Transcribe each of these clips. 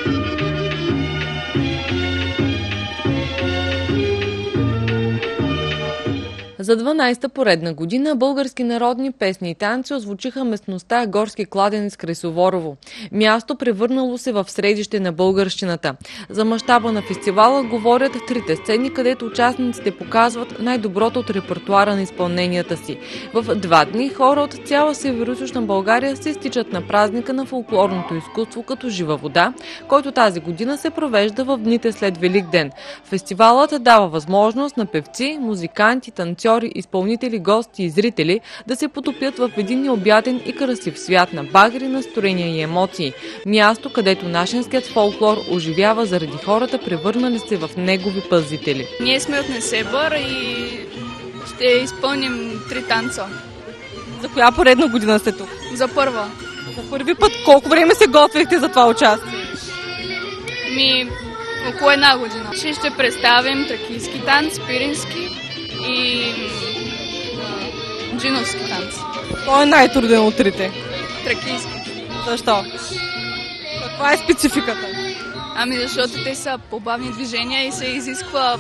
За 12-та поредна година български народни песни и танци озвучиха местността Горски кладенец край Суворово. Място превърнало се в средище на българщината. За мащаба на фестивала говорят трите сцени, където участниците показват най-доброто от репертуара на изпълненията си. В 2 дни хора от цяла Североизточна България се стичат на празника на фолклорното изкуство като жива вода, който тази година се провежда в дните след Великден. Фестивалът дава възможност на певци, музиканти, танцори, изпълнители, гости и зрители да се потопят в един необятен и красив свят на багри, настроения и емоции. Място, където нашинският фолклор оживява заради хората, превърнали се в негови пазители. Ние сме от Несебър и ще изпълним 3 танца. За коя поредна година сте тук? За първа. За първи път. Колко време се готвихте за това участие? Около 1 година. Ще представим тракийски танц, пирински и джиновски танци. Кой е най-труден от трите? Тракийски. Защо? Каква е спецификата? Защото те са по-бавни движения и се изисква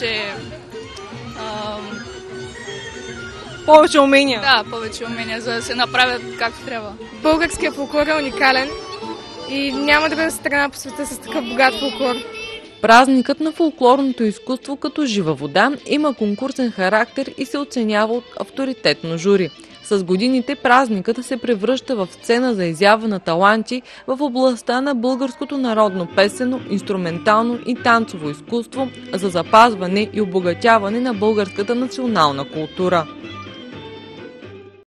Повече умения? Да, повече умения, за да се направят както трябва. Българският фолклор е уникален и няма друга страна по света с такъв богат фолклор. Празникът на фолклорното изкуство като жива вода има конкурсен характер и се оценява от авторитетно жури. С годините празникът се превръща в сцена за изява на таланти в областта на българското народно песено, инструментално и танцово изкуство за запазване и обогатяване на българската национална култура.